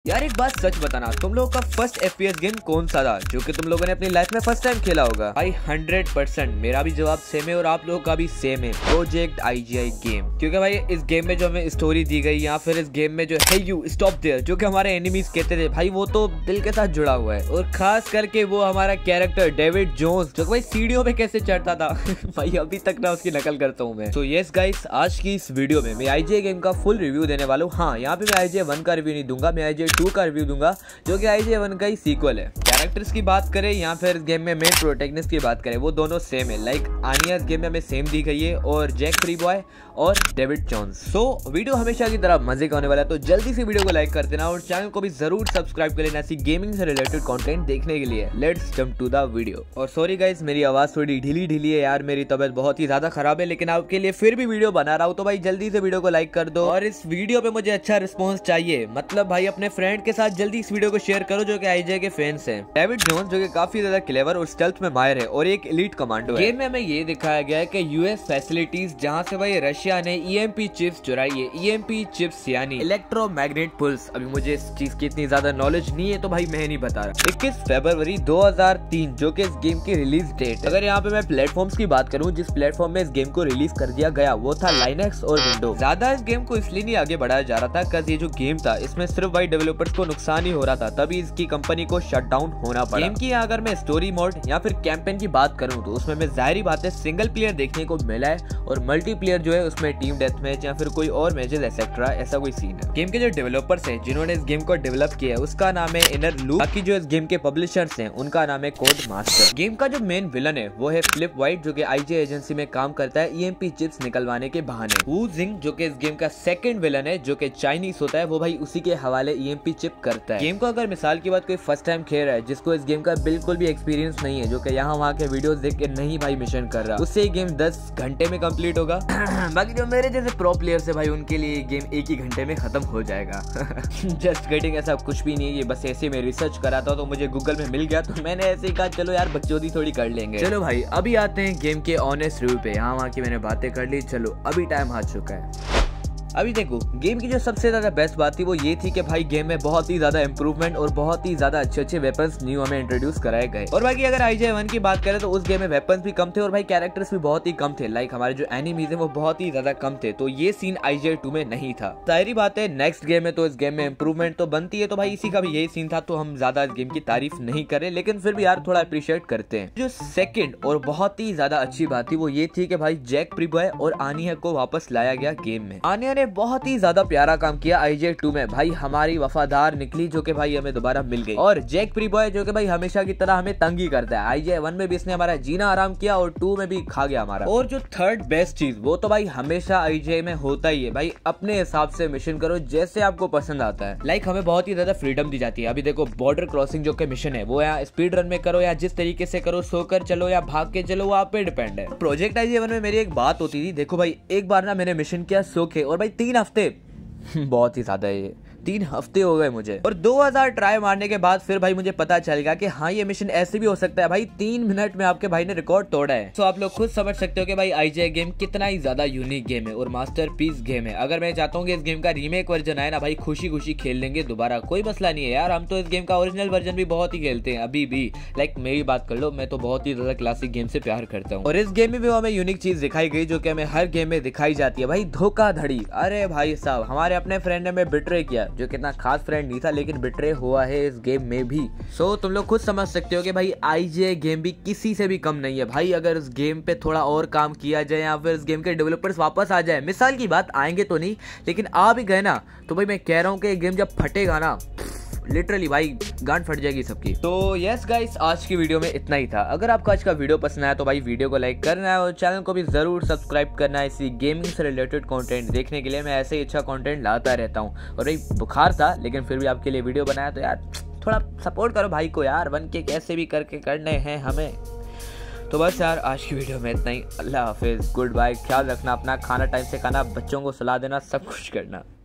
यार एक बात सच बताना, तुम लोगों का फर्स्ट FPS गेम कौन सा था जो कि तुम लोगों ने अपनी लाइफ में फर्स्ट टाइम खेला होगा? भाई 100% मेरा भी जवाब सेम है और आप लोगों का भी सेम है, प्रोजेक्ट IGI गेम। क्योंकि भाई इस गेम में जो हमें स्टोरी दी गई या फिर इस गेम में जो है यू स्टॉप देयर जो कि हमारे एनिमीज कहते थे, भाई वो तो दिल के साथ जुड़ा हुआ है। और खास करके वो हमारा कैरेक्टर डेविड जोन्स जो भाई सीढ़ियों पे कैसे चढ़ता था भाई अभी तक ना उसकी नकल करता हूँ मैं। तो यस गाइस, आज की इस वीडियो में मैं IGI गेम का फुल रिव्यू देने वाला हूँ। हाँ, यहाँ पे मैं IGI 1 का रिव्यू नहीं दूंगा, मैं IGI 2 का रिव्यू दूंगा जो कि IGI 1 का ही सीक्वल है। कैरेक्टर्स की बात करें या फिर इस गेम में मेन प्रोटैगनिस्ट की बात करें, वो दोनों सेम है। लाइक आनिया इस गेम में हमें सेम दी गई है और जैक फ्री बॉय और डेविड जोन्स। सो वीडियो हमेशा की तरह मजे का होने वाला है, तो जल्दी से वीडियो को लाइक कर देना और चैनल को भी जरूर सब्सक्राइब कर लेना ऐसी गेमिंग से रिलेटेड कंटेंट देखने के लिए। Let's jump to the video. और सॉरी गाइस, मेरी आवाज थोड़ी ढीली है यार, मेरी तबीयत बहुत ही ज्यादा खराब है, लेकिन आपके लिए फिर भी वीडियो बना रहा हूँ। तो भाई जल्दी से वीडियो को लाइक कर दो और इस वीडियो पे मुझे अच्छा रिस्पॉन्स चाहिए। मतलब भाई अपने फ्रेंड के साथ जल्दी इस वीडियो को शेयर करो जो कि IGI के फैंस हैं। डेविड जोन्स जो कि काफी ज्यादा क्लेवर और स्टेल्थ में माहिर है और एक एलीट कमांडो है। गेम में हमें ये दिखाया गया है कि यूएस फैसिलिटीज जहां से भाई रशिया ने EMP चिप्स चुराई है। EMP चिप्स यानी इलेक्ट्रोमैग्नेट पल्स। अभी मुझे इस चीज की इतनी ज्यादा नॉलेज नहीं है तो भाई मैं नहीं बता रहा। 21 फरवरी 2003 जो कि इस गेम की रिलीज डेट। अगर यहाँ पे मैं प्लेटफॉर्म्स की बात करूँ, जिस प्लेटफॉर्म में इस गेम को रिलीज कर दिया गया वो था लाइनक्स और विंडोज। ज्यादा इस गेम को इसलिए नहीं आगे बढ़ाया जा रहा था क्योंकि ये जो गेम था इसमें सिर्फ भाई डेवलपर्स को नुकसान ही हो रहा था, तभी इसकी कंपनी को शट डाउन होना पड़ा। गेम की अगर मैं स्टोरी मोड या फिर कैंपेन की बात करूं तो उसमें मैं जाहिर बात है सिंगल प्लेयर देखने को मिला है और मल्टीप्लेयर जो है उसमें टीम डेथ मैच या फिर कोई और मैचेस एक्सेट्रा ऐसा कोई सीन है। गेम के जो डेवलपर्स हैं जिन्होंने इस गेम को डेवलप किया है उसका नाम है इनर लूप। बाकी जो इस गेम के पब्लिशर्स हैं उनका नाम है कोड मास्टर। गेम का जो मेन विलन है वो है फ्लिप वाइट जो कि IGI एजेंसी में काम करता है EMP चिप्स निकलवाने के बहाने। वू जिंग जो कि इस गेम का सेकंड विलन है जो कि चाइनीज होता है, वो भाई उसी के हवाले EMP चिप करता है। गेम को अगर मिसाल की बात कोई फर्स्ट टाइम खेल रहा है जिसको इस गेम का बिल्कुल भी एक्सपीरियंस नहीं है, जो कि यहाँ वहाँ के वीडियोस देख के नहीं भाई मिशन कर रहा, उससे ये गेम 10 घंटे में कंप्लीट होगा। बाकी जो मेरे जैसे प्रो प्लेयर्स है भाई उनके लिए ये गेम 1 ही घंटे में खत्म हो जाएगा। जस्ट गेटिंग, ऐसा कुछ भी नहीं है, ये बस ऐसे मैं रिसर्च करा था तो मुझे गूगल में मिल गया तो मैंने ऐसे ही कहा चलो यार बकचोदी थोड़ी कर लेंगे। चलो भाई अभी आते हैं गेम के ऑनेस्ट रिव्यू पे। यहाँ वहाँ की मैंने बातें कर ली, चलो अभी टाइम आ चुका है। अभी देखो, गेम की जो सबसे ज्यादा बेस्ट बात थी वो ये थी कि भाई गेम में बहुत ही ज्यादा इंप्रूवमेंट और बहुत ही ज्यादा अच्छे वेपन्स न्यू हमें इंट्रोड्यूस कराए गए। और बाकी अगर IGI 1 की बात करें तो उस गेम में वेपन्स भी कम थे और भाई कैरेक्टर्स भी बहुत ही कम थे। लाइक हमारे जो एनिमीज है वो बहुत ही ज्यादा कम थे, तो ये सीन IGI 2 में नहीं था। जाहिर बात है नेक्स्ट गेम में तो इस गेम में इंप्रूवमेंट तो बनती है, तो भाई इसी का भी यही सीन था, तो हम ज्यादा इस गेम की तारीफ नहीं करें, लेकिन फिर भी यार थोड़ा अप्रिशिएट करते हैं। जो सेकंड और बहुत ही ज्यादा अच्छी बात थी वो ये थी कि भाई जैक फ्री बॉय और आनिया को वापस लाया गया गेम में। आनिया ने बहुत ही ज्यादा प्यारा काम किया IGI 2 में, भाई हमारी वफादार निकली जो कि भाई हमें दोबारा मिल गई। और जैक फ्री बॉय जो कि भाई हमेशा की तरह हमें तंग ही करता है, IGI 1 में भी इसने हमारा जीना आराम किया और 2 में भी खा गया हमारा। और जो थर्ड बेस्ट चीज वो तो भाई हमेशा IGI में होता ही है, भाई अपने हिसाब से मिशन करो जैसे आपको पसंद आता है। लाइक हमें बहुत ही ज्यादा फ्रीडम दी जाती है। अभी देखो बॉर्डर क्रॉसिंग जो कि मिशन है वो या स्पीड रन में करो या जिस तरीके से करो, सोकर चलो या भाग के चलो, वो आप पे डिपेंड है। प्रोजेक्ट IGI 1 में मेरी एक बात होती थी, देखो भाई एक बार ना मैंने मिशन किया सो के और भाई 3 हफ्ते बहुत ही ज्यादा है, ये 3 हफ्ते हो गए मुझे। और 2000 ट्राई मारने के बाद फिर भाई मुझे पता चल गया कि हाँ ये मिशन ऐसे भी हो सकता है। भाई 3 मिनट में आपके भाई ने रिकॉर्ड तोड़ा है। तो आप लोग खुद समझ सकते हो कि भाई IGI गेम कितना ही ज्यादा यूनिक गेम है और मास्टरपीस गेम है। अगर मैं चाहता हूँ कि इस गेम का रीमेक वर्जन आए ना भाई, खुशी खुशी खेल लेंगे दोबारा, कोई मसला नहीं है यार। हम तो इस गेम का ओरिजिनल वर्जन भी बहुत ही खेलते हैं अभी भी। लाइक मेरी बात कर लो, मैं तो बहुत ही ज्यादा क्लासिक गेम से प्यार करता हूँ और इस गेम में भी हमें यूनिक चीज दिखाई गई जो कि हमें हर गेम में दिखाई जाती है, भाई धोखाधड़ी। अरे भाई साहब, हमारे अपने फ्रेंड ने हमें बिट्रे किया जो कितना खास फ्रेंड नहीं था, लेकिन बिट्रे हुआ है इस गेम में भी। सो तुम लोग खुद समझ सकते हो कि भाई IGI गेम भी किसी से भी कम नहीं है। भाई अगर इस गेम पे थोड़ा और काम किया जाए या फिर इस गेम के डेवलपर्स वापस आ जाए, मिसाल की बात आएंगे तो नहीं लेकिन आ भी गए ना, तो भाई मैं कह रहा हूँ कि गेम जब फटेगा ना लिटरली भाई गांड फट जाएगी सबकी। तो यस गाइस, आज की वीडियो में इतना ही था। अगर आपको आज का वीडियो पसंद आया तो भाई वीडियो को लाइक करना है और चैनल को भी जरूर सब्सक्राइब करना है इसी गेमिंग से रिलेटेड कंटेंट देखने के लिए। मैं ऐसे ही अच्छा कंटेंट लाता रहता हूँ और भाई बुखार था लेकिन फिर भी आपके लिए वीडियो बनाया, तो यार थोड़ा सपोर्ट करो भाई को यार, बन के कैसे भी करके करने हैं हमें। तो बस यार आज की वीडियो में इतना ही। अल्लाह हाफिज, गुड बाय, ख्याल रखना अपना, खाना टाइम से खाना, बच्चों को सुला देना, सब कुछ करना।